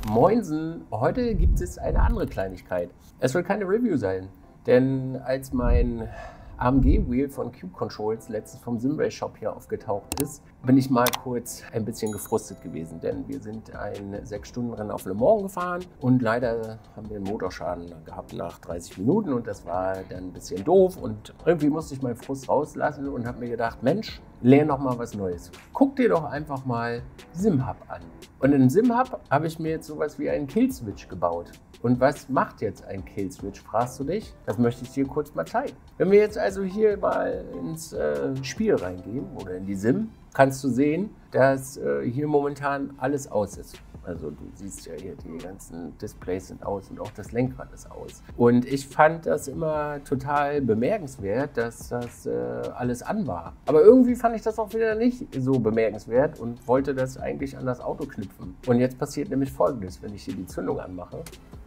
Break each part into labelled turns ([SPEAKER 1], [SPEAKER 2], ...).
[SPEAKER 1] Moinsen, heute gibt es eine andere Kleinigkeit. Es soll keine Review sein, denn als mein AMG-Wheel von Cube Controls letztens vom SimRace Shop hier aufgetaucht ist, bin ich mal kurz ein bisschen gefrustet gewesen, denn wir sind ein 6-Stunden-Rennen auf Le Mans gefahren und leider haben wir einen Motorschaden gehabt nach 30 Minuten und das war dann ein bisschen doof und irgendwie musste ich meinen Frust rauslassen und habe mir gedacht, Mensch, lerne noch mal was Neues. Guck dir doch einfach mal SimHub an. Und in SimHub habe ich mir jetzt sowas wie einen Killswitch gebaut. Und was macht jetzt ein Killswitch, fragst du dich? Das möchte ich dir kurz mal zeigen. Wenn wir jetzt also hier mal ins Spiel reingehen oder in die Sim, kannst du sehen, dass hier momentan alles aus ist. Also du siehst ja hier, die ganzen Displays sind aus und auch das Lenkrad ist aus. Und ich fand das immer total bemerkenswert, dass das alles an war. Aber irgendwie fand ich das auch wieder nicht so bemerkenswert und wollte das eigentlich an das Auto knüpfen. Und jetzt passiert nämlich Folgendes, wenn ich hier die Zündung anmache,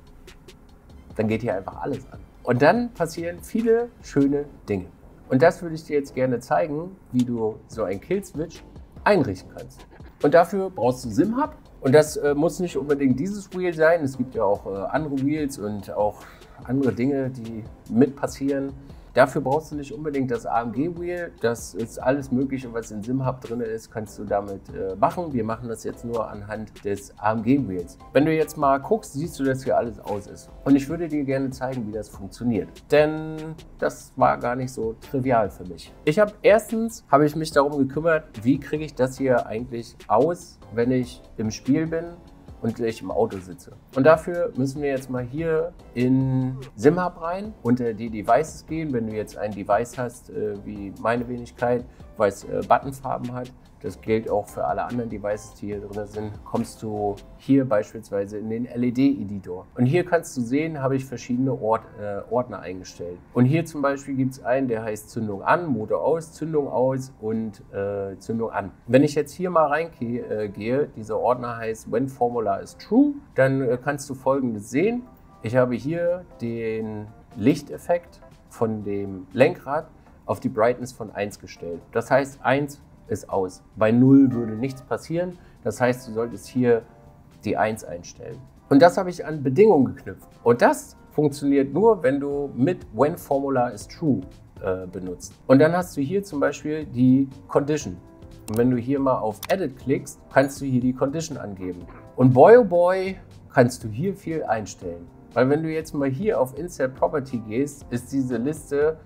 [SPEAKER 1] dann geht hier einfach alles an. Und dann passieren viele schöne Dinge. Und das würde ich dir jetzt gerne zeigen, wie du so ein Killswitch einrichten kannst. Und dafür brauchst du SimHub. Und das muss nicht unbedingt dieses Wheel sein. Es gibt ja auch andere Wheels und auch andere Dinge, die mit passieren. Dafür brauchst du nicht unbedingt das AMG-Wheel. Das ist alles Mögliche, was in SimHub drin ist, kannst du damit machen. Wir machen das jetzt nur anhand des AMG-Wheels. Wenn du jetzt mal guckst, siehst du, dass hier alles aus ist. Und ich würde dir gerne zeigen, wie das funktioniert. Denn das war gar nicht so trivial für mich. Erstens habe ich mich darum gekümmert, wie kriege ich das hier eigentlich aus, wenn ich im Spiel bin und ich im Auto sitze. Und dafür müssen wir jetzt mal hier in SimHub rein, unter die Devices gehen. Wenn du jetzt ein Device hast, wie meine Wenigkeit, was Buttonfarben hat, das gilt auch für alle anderen Devices, die hier drin sind, kommst du hier beispielsweise in den LED-Editor. Und hier kannst du sehen, habe ich verschiedene Ordner eingestellt. Und hier zum Beispiel gibt es einen, der heißt Zündung an, Motor aus und Zündung an. Wenn ich jetzt hier mal reingehe, dieser Ordner heißt When Formula is True, dann kannst du Folgendes sehen. Ich habe hier den Lichteffekt von dem Lenkrad auf die Brightness von 1 gestellt. Das heißt, 1 ist aus. Bei 0 würde nichts passieren. Das heißt, du solltest hier die 1 einstellen. Und das habe ich an Bedingungen geknüpft. Und das funktioniert nur, wenn du mit When Formula is True benutzt. Und dann hast du hier zum Beispiel die Condition. Und wenn du hier mal auf Edit klickst, kannst du hier die Condition angeben. Und boy oh boy, kannst du hier viel einstellen. Weil wenn du jetzt mal hier auf Insert Property gehst, ist diese Liste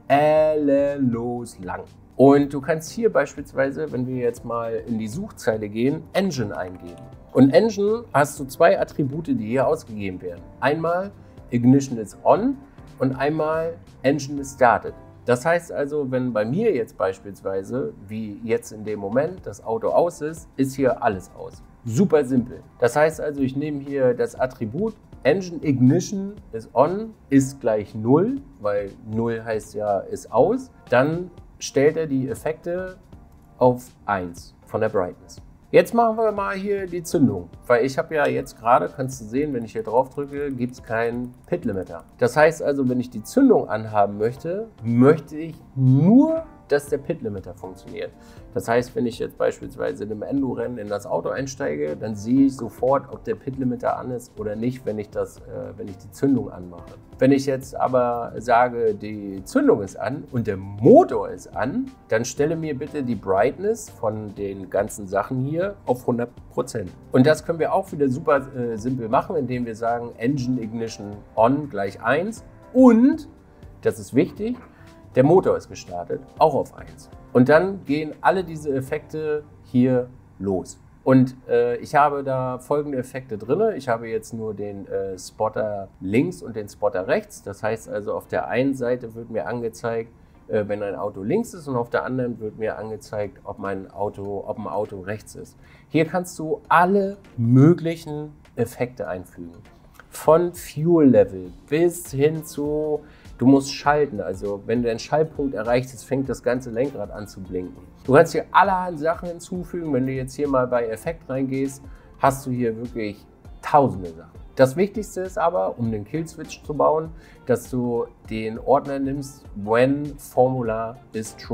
[SPEAKER 1] ellenlos lang. Und du kannst hier beispielsweise, wenn wir jetzt mal in die Suchzeile gehen, Engine eingeben. Und Engine hast du zwei Attribute, die hier ausgegeben werden. Einmal Ignition is on und einmal Engine is started. Das heißt also, wenn bei mir jetzt beispielsweise, wie jetzt in dem Moment, das Auto aus ist hier alles aus. Super simpel. Das heißt also, ich nehme hier das Attribut Engine Ignition is on ist gleich 0, weil 0 heißt ja ist aus. Dann stellt er die Effekte auf 1 von der Brightness. Jetzt machen wir mal hier die Zündung, weil ich habe ja jetzt gerade, kannst du sehen, wenn ich hier drauf drücke, gibt es keinen Pit-Limiter. Das heißt also, wenn ich die Zündung anhaben möchte, möchte ich nur, dass der Pit-Limiter funktioniert. Das heißt, wenn ich jetzt beispielsweise in einem Endurennen in das Auto einsteige, dann sehe ich sofort, ob der Pit-Limiter an ist oder nicht, wenn ich die Zündung anmache. Wenn ich jetzt aber sage, die Zündung ist an und der Motor ist an, dann stelle mir bitte die Brightness von den ganzen Sachen hier auf 100%. Und das können wir auch wieder super simpel machen, indem wir sagen Engine Ignition on gleich 1 und, das ist wichtig, der Motor ist gestartet, auch auf 1. Und dann gehen alle diese Effekte hier los. Und ich habe da folgende Effekte drin. Ich habe jetzt nur den Spotter links und den Spotter rechts. Das heißt also, auf der einen Seite wird mir angezeigt, wenn ein Auto links ist und auf der anderen wird mir angezeigt, ob ein Auto rechts ist. Hier kannst du alle möglichen Effekte einfügen. Von Fuel Level bis hin zu, du musst schalten, also wenn du den Schaltpunkt erreichst, fängt das ganze Lenkrad an zu blinken. Du kannst hier allerhand Sachen hinzufügen. Wenn du jetzt hier mal bei Effekt reingehst, hast du hier wirklich tausende Sachen. Das Wichtigste ist aber, um den Killswitch zu bauen, dass du den Ordner nimmst, When Formula is True.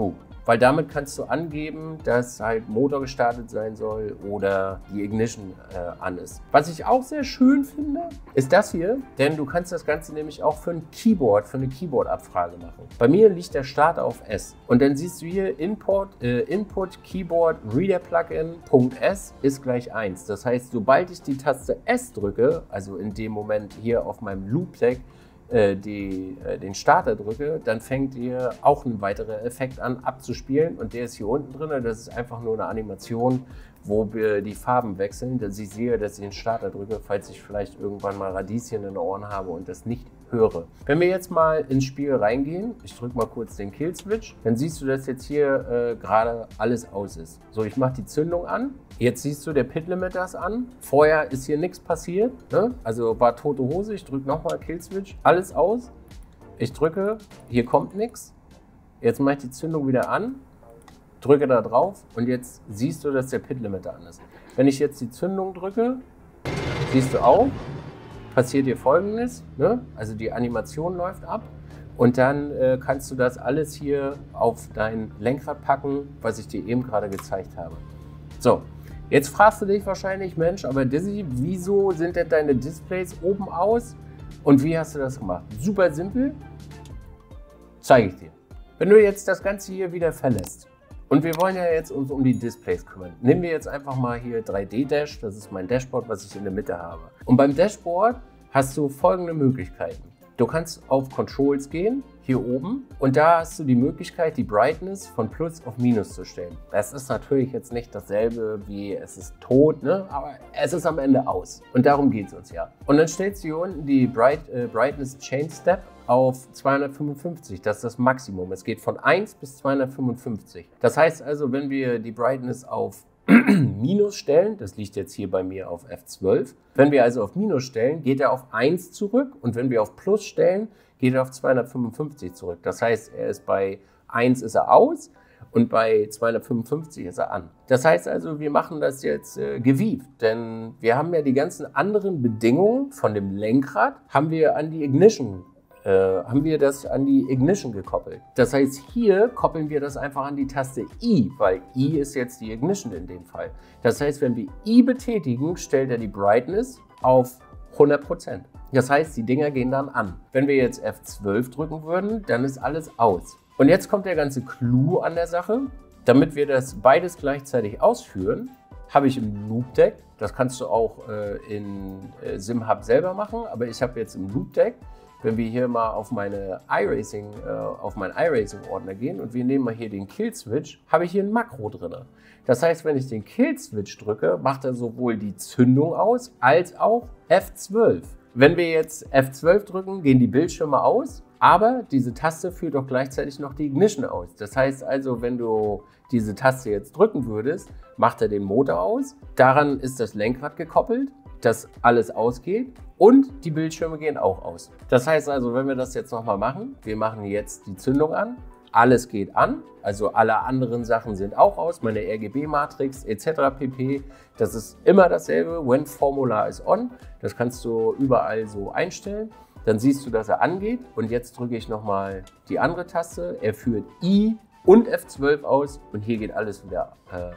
[SPEAKER 1] weil damit kannst du angeben, dass halt Motor gestartet sein soll oder die Ignition an ist. Was ich auch sehr schön finde, ist das hier, denn du kannst das Ganze nämlich auch für ein Keyboard, für eine Keyboard-Abfrage machen. Bei mir liegt der Starter auf S und dann siehst du hier Input Keyboard Reader Plugin .S ist gleich 1. Das heißt, sobald ich die Taste S drücke, also in dem Moment hier auf meinem Loop-Deck, den Starter drücke, dann fängt ihr auch ein weiterer Effekt an abzuspielen und der ist hier unten drin. Das ist einfach nur eine Animation, wo wir die Farben wechseln, dass ich sehe, dass ich den Starter drücke, falls ich vielleicht irgendwann mal Radieschen in den Ohren habe und das nicht höre. Wenn wir jetzt mal ins Spiel reingehen, ich drücke mal kurz den Kill-Switch, dann siehst du, dass jetzt hier gerade alles aus ist. So, ich mache die Zündung an. Jetzt siehst du, der Pit-Limiter ist an. Vorher ist hier nichts passiert, ne? Also war tote Hose. Ich drücke nochmal Kill-Switch, alles aus. Ich drücke, hier kommt nichts. Jetzt mache ich die Zündung wieder an, drücke da drauf und jetzt siehst du, dass der Pit-Limiter an ist. Wenn ich jetzt die Zündung drücke, siehst du auch, passiert hier Folgendes, ne? Also die Animation läuft ab und dann kannst du das alles hier auf dein Lenkrad packen, was ich dir eben gerade gezeigt habe. So, jetzt fragst du dich wahrscheinlich, Mensch, aber Dizzy, wieso sind denn deine Displays oben aus und wie hast du das gemacht? Super simpel, zeige ich dir. Wenn du jetzt das Ganze hier wieder verlässt und wir wollen ja jetzt uns um die Displays kümmern, nehmen wir jetzt einfach mal hier 3D-Dash, das ist mein Dashboard, was ich in der Mitte habe. Und beim Dashboard hast du folgende Möglichkeiten. Du kannst auf Controls gehen, hier oben, und da hast du die Möglichkeit, die Brightness von Plus auf Minus zu stellen. Das ist natürlich jetzt nicht dasselbe wie es ist tot, ne? Aber es ist am Ende aus. Und darum geht es uns ja. Und dann stellst du hier unten die Brightness Change Step auf 255, das ist das Maximum. Es geht von 1 bis 255. Das heißt also, wenn wir die Brightness auf Minus stellen, das liegt jetzt hier bei mir auf F12. Wenn wir also auf Minus stellen, geht er auf 1 zurück und wenn wir auf Plus stellen, geht er auf 255 zurück. Das heißt, er ist bei 1 ist er aus und bei 255 ist er an. Das heißt also, wir machen das jetzt gewieft, denn wir haben ja die ganzen anderen Bedingungen von dem Lenkrad, haben wir an die Ignition gekoppelt. Das heißt, hier koppeln wir das einfach an die Taste I, weil I ist jetzt die Ignition in dem Fall. Das heißt, wenn wir I betätigen, stellt er die Brightness auf 100%. Das heißt, die Dinger gehen dann an. Wenn wir jetzt F12 drücken würden, dann ist alles aus. Und jetzt kommt der ganze Clou an der Sache. Damit wir das beides gleichzeitig ausführen, habe ich im Loop-Deck, das kannst du auch in SimHub selber machen, aber ich habe jetzt im Loop-Deck, wenn wir hier mal auf meinen iRacing-Ordner gehen und wir nehmen mal hier den Kill-Switch, habe ich hier ein Makro drin. Das heißt, wenn ich den Kill-Switch drücke, macht er sowohl die Zündung aus, als auch F12. Wenn wir jetzt F12 drücken, gehen die Bildschirme aus, aber diese Taste führt auch gleichzeitig noch die Ignition aus. Das heißt also, wenn du diese Taste jetzt drücken würdest, macht er den Motor aus. Daran ist das Lenkrad gekoppelt, dass alles ausgeht und die Bildschirme gehen auch aus. Das heißt also, wenn wir das jetzt nochmal machen, wir machen jetzt die Zündung an, alles geht an, also alle anderen Sachen sind auch aus, meine RGB-Matrix etc. pp. Das ist immer dasselbe, when Formula is on, das kannst du überall so einstellen. Dann siehst du, dass er angeht und jetzt drücke ich nochmal die andere Taste, er führt I und F12 aus und hier geht alles wieder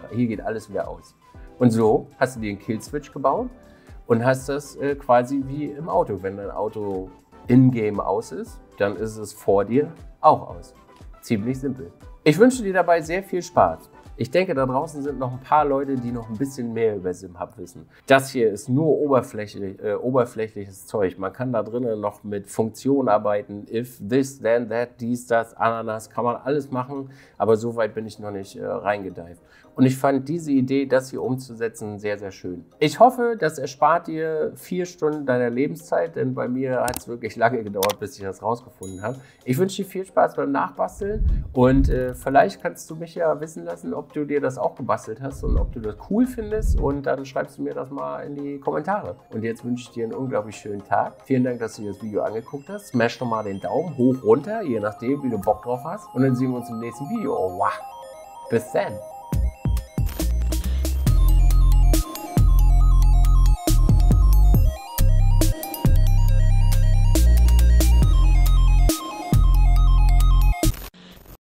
[SPEAKER 1] aus. Und so hast du dir einen Kill-Switch gebaut und hast das quasi wie im Auto. Wenn dein Auto in-game aus ist, dann ist es vor dir auch aus. Ziemlich simpel. Ich wünsche dir dabei sehr viel Spaß. Ich denke, da draußen sind noch ein paar Leute, die noch ein bisschen mehr über SimHub wissen. Das hier ist nur oberflächliches Zeug. Man kann da drinnen noch mit Funktionen arbeiten. If, this, then, that, dies, das, Ananas, kann man alles machen. Aber so weit bin ich noch nicht reingedived. Und ich fand diese Idee, das hier umzusetzen, sehr, sehr schön. Ich hoffe, das erspart dir 4 Stunden deiner Lebenszeit, denn bei mir hat es wirklich lange gedauert, bis ich das rausgefunden habe. Ich wünsche dir viel Spaß beim Nachbasteln und vielleicht kannst du mich ja wissen lassen, ob du dir das auch gebastelt hast und ob du das cool findest und dann schreibst du mir das mal in die Kommentare. Und jetzt wünsche ich dir einen unglaublich schönen Tag. Vielen Dank, dass du dir das Video angeguckt hast. Smash doch mal den Daumen hoch, runter, je nachdem, wie du Bock drauf hast. Und dann sehen wir uns im nächsten Video. Oh, wow. Bis dann.